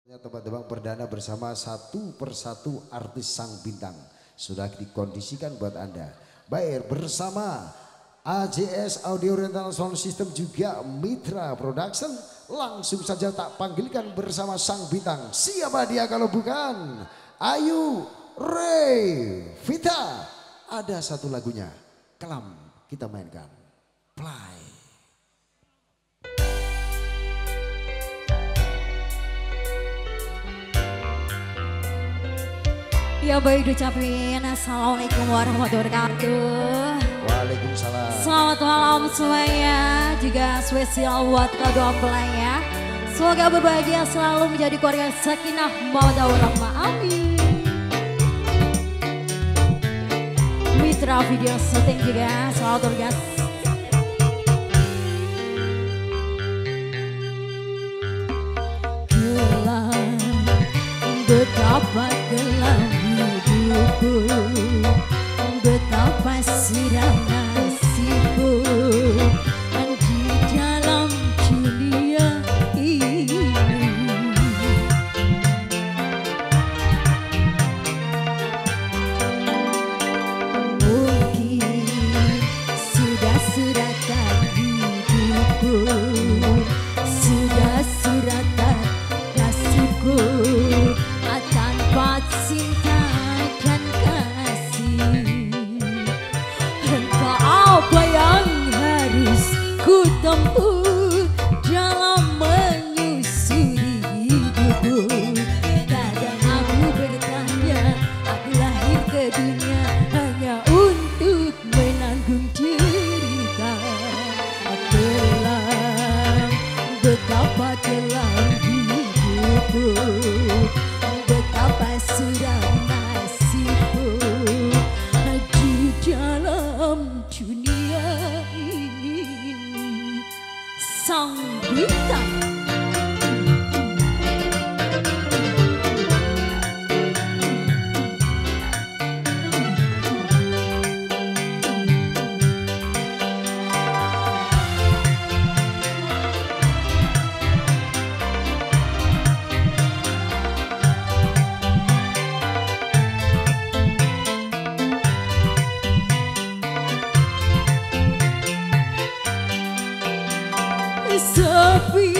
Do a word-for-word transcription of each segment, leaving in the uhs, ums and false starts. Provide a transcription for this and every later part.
Tebak-tebak perdana bersama satu persatu artis sang bintang sudah dikondisikan buat Anda. Baik, bersama A J S Audio Rental Sound System juga Mitra Production. Langsung saja tak panggilkan bersama sang bintang. Siapa dia kalau bukan Ayu Revita. Ada satu lagunya, Kelam, kita mainkan. Play. Ya baik, ucapin assalamualaikum warahmatullahi wabarakatuh. Waalaikumsalam. Selamat malam semuanya, juga spesial buat kedua mempelainya. Semoga berbahagia selalu menjadi keluarga sakinah mawaddah warahmah. Amin. Mitra video syuting juga selamat bergas. Gelap, betapa gelap hidupku, betapa suram nasibku di dalam dunia ini. Mungkin sudah suratan hidupku, sudah suratan nasibku, tanpa cinta dan kasih. Entah apa yang harus ku tempuh dalam menyusuri hidupku. Kadang aku bertanya, aku lahir ke dunia hanya untuk menanggung derita. Kelam, betapa kelam hidupku, betapa suram nasibku di dalam dunia ini. Sang bintang. Sepi,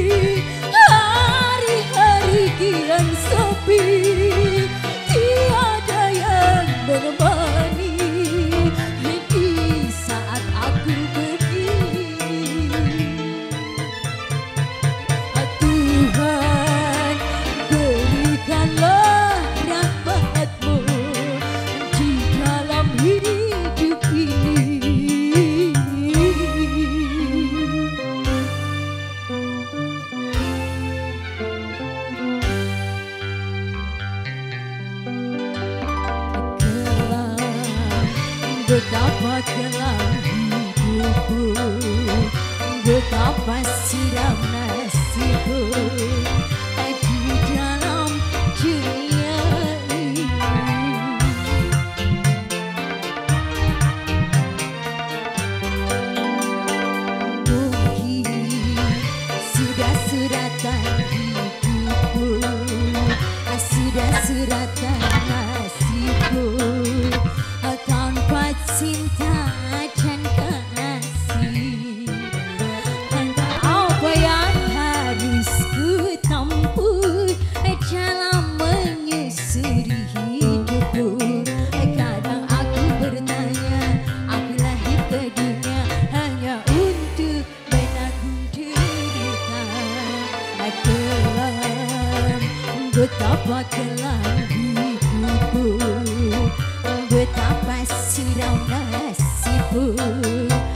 hari-hari kian sepi, tiada yang menemani di saat aku begini. Tuhan, berikanlah rahmat-Mu di dalam hidup ini. Betapa kelam hidupku, betapa suram nasibku di dalam dunia ini. Mungkin sudah suratan hidupku, sudah suratan nasibku, tanpa cinta dan kasih. Entah apa yang harus ku tempuh dalam menyusuri hidupku. Kadang aku bertanya, aku lahir ke dunia hanya untuk menanggung derita. Kelam, betapa kelam hidupku, betapa suram nasibku